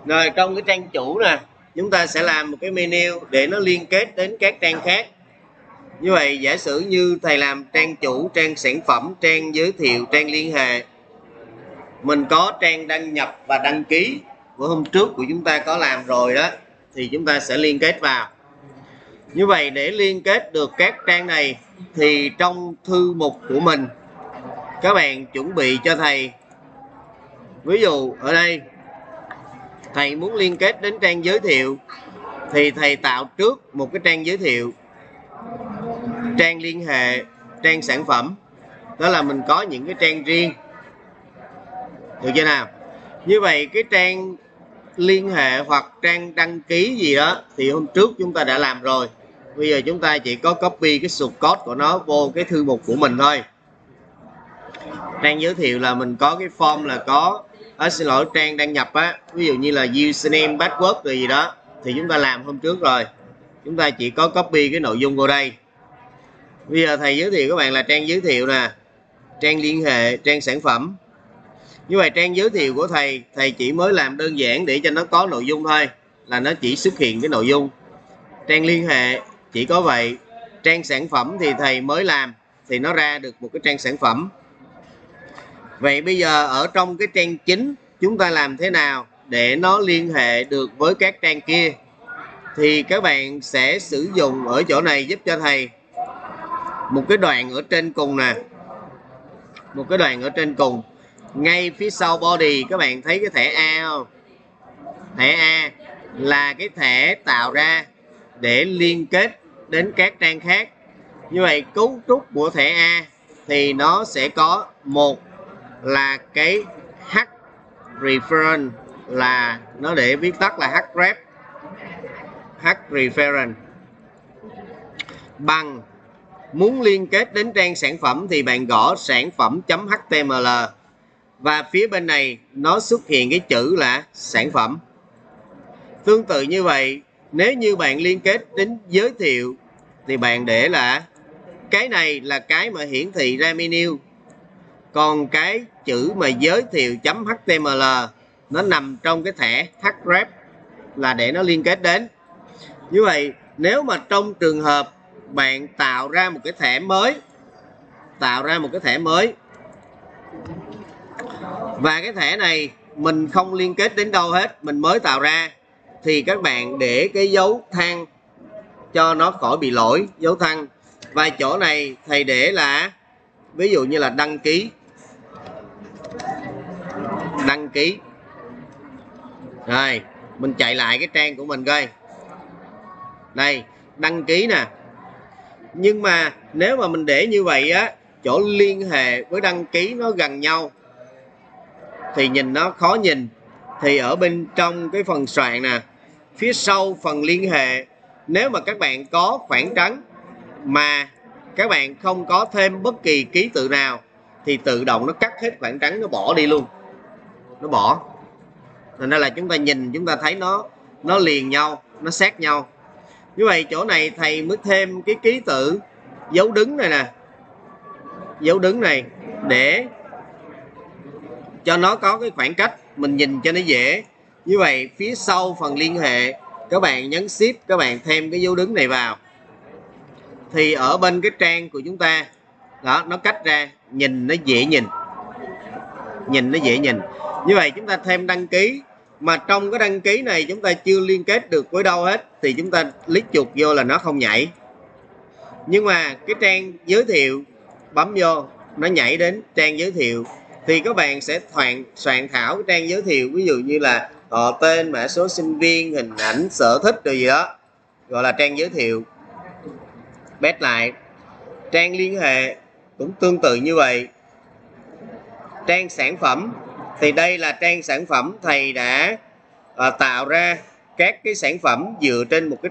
Rồi trong cái trang chủ nè, chúng ta sẽ làm một cái menu để nó liên kết đến các trang khác. Như vậy giả sử như thầy làm trang chủ, trang sản phẩm, trang giới thiệu, trang liên hệ, mình có trang đăng nhập và đăng ký của hôm trước của chúng ta có làm rồi đó, thì chúng ta sẽ liên kết vào. Như vậy để liên kết được các trang này thì trong thư mục của mình các bạn chuẩn bị cho thầy, ví dụ ở đây thầy muốn liên kết đến trang giới thiệu thì thầy tạo trước một cái trang giới thiệu, trang liên hệ, trang sản phẩm, đó là mình có những cái trang riêng, được chưa nào? Như vậy cái trang liên hệ hoặc trang đăng ký gì đó thì hôm trước chúng ta đã làm rồi, bây giờ chúng ta chỉ có copy cái source code của nó vô cái thư mục của mình thôi. Trang giới thiệu là mình có cái form là có xin lỗi, trang đăng nhập á, ví dụ như là username, password rồi gì đó thì chúng ta làm hôm trước rồi, chúng ta chỉ có copy cái nội dung vô đây. Bây giờ thầy giới thiệu các bạn là trang giới thiệu nè, trang liên hệ, trang sản phẩm. Như vậy trang giới thiệu của thầy chỉ mới làm đơn giản để cho nó có nội dung thôi, là nó chỉ xuất hiện cái nội dung. Trang liên hệ chỉ có vậy. Trang sản phẩm thì thầy mới làm thì nó ra được một cái trang sản phẩm. Vậy bây giờ ở trong cái trang chính chúng ta làm thế nào để nó liên hệ được với các trang kia? Thì các bạn sẽ sử dụng ở chỗ này giúp cho thầy một cái đoạn ở trên cùng nè, một cái đoạn ở trên cùng ngay phía sau body. Các bạn thấy cái thẻ A không? Thẻ A là cái thẻ tạo ra để liên kết đến các trang khác. Như vậy cấu trúc của thẻ A thì nó sẽ có một là cái H reference, là nó để viết tắt là href, H reference bằng muốn liên kết đến trang sản phẩm thì bạn gõ sản phẩm.html và phía bên này nó xuất hiện cái chữ là sản phẩm. Tương tự như vậy, nếu như bạn liên kết đến giới thiệu thì bạn để là cái này là cái mà hiển thị ra menu, còn cái chữ mà giới thiệu.html nó nằm trong cái thẻ href là để nó liên kết đến. Như vậy nếu mà trong trường hợp bạn tạo ra một cái thẻ mới, và cái thẻ này mình không liên kết đến đâu hết, mình mới tạo ra, thì các bạn để cái dấu than cho nó khỏi bị lỗi, dấu than. Và chỗ này thầy để là ví dụ như là đăng ký. Rồi mình chạy lại cái trang của mình coi, đây đăng ký nè. Nhưng mà nếu mà mình để như vậy á, chỗ liên hệ với đăng ký nó gần nhau thì nhìn nó khó nhìn. Thì ở bên trong cái phần soạn nè, phía sau phần liên hệ, nếu mà các bạn có khoảng trắng mà các bạn không có thêm bất kỳ ký tự nào thì tự động nó cắt hết khoảng trắng, nó bỏ đi luôn, nó bỏ. Thành ra là chúng ta nhìn chúng ta thấy nó liền nhau, nó sát nhau. Như vậy chỗ này thầy mới thêm cái ký tự dấu đứng này nè, dấu đứng này để cho nó có cái khoảng cách mình nhìn cho nó dễ. Như vậy phía sau phần liên hệ các bạn nhấn shift, các bạn thêm cái dấu đứng này vào thì ở bên cái trang của chúng ta đó, nó cách ra, nhìn nó dễ nhìn, Như vậy chúng ta thêm đăng ký, mà trong cái đăng ký này chúng ta chưa liên kết được với đâu hết thì chúng ta click chuột vô là nó không nhảy. Nhưng mà cái trang giới thiệu bấm vô nó nhảy đến trang giới thiệu, thì các bạn sẽ soạn thảo cái trang giới thiệu, ví dụ như là họ tên, mã số sinh viên, hình ảnh, sở thích rồi gì đó, gọi là trang giới thiệu. Bét lại trang liên hệ cũng tương tự như vậy. Trang sản phẩm thì đây là trang sản phẩm thầy đã tạo ra các cái sản phẩm dựa trên một cái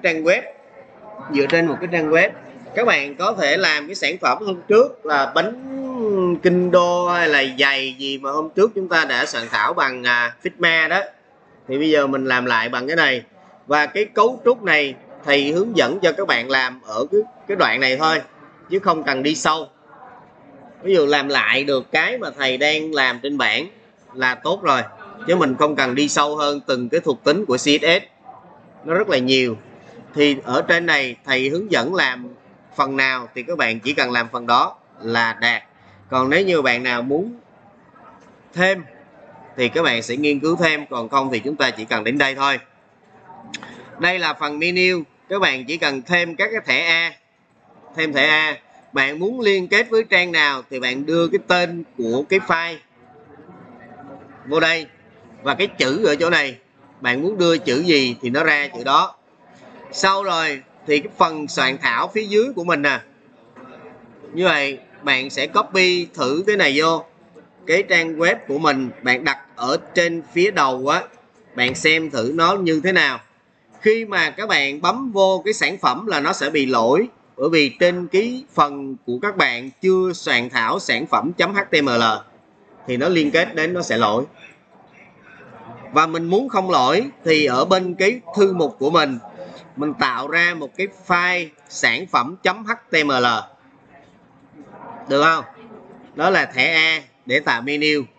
trang web. Các bạn có thể làm cái sản phẩm hôm trước là bánh kinh đô hay là giày gì mà hôm trước chúng ta đã soạn thảo bằng Figma đó, thì bây giờ mình làm lại bằng cái này. Và cái cấu trúc này thầy hướng dẫn cho các bạn làm ở cái đoạn này thôi, chứ không cần đi sâu. Ví dụ làm lại được cái mà thầy đang làm trên bảng là tốt rồi. chứ mình không cần đi sâu hơn từng cái thuộc tính của CSS, nó rất là nhiều. Thì ở trên này thầy hướng dẫn làm phần nào thì các bạn chỉ cần làm phần đó là đạt. Còn nếu như bạn nào muốn thêm thì các bạn sẽ nghiên cứu thêm, còn không thì chúng ta chỉ cần đến đây thôi. Đây là phần menu, các bạn chỉ cần thêm các cái thẻ A, thêm thẻ A. Bạn muốn liên kết với trang nào thì bạn đưa cái tên của cái file vô đây và cái chữ ở chỗ này, bạn muốn đưa chữ gì thì nó ra chữ đó. Sau rồi thì cái phần soạn thảo phía dưới của mình nè, như vậy bạn sẽ copy thử cái này vô cái trang web của mình, bạn đặt ở trên phía đầu á, bạn xem thử nó như thế nào. Khi mà các bạn bấm vô cái sản phẩm là nó sẽ bị lỗi, bởi vì trên cái phần của các bạn chưa soạn thảo sản phẩm.html thì nó liên kết đến nó sẽ lỗi. Và mình muốn không lỗi thì ở bên cái thư mục của mình tạo ra một cái file sản phẩm.html, được không? Đó là thẻ A để tạo menu.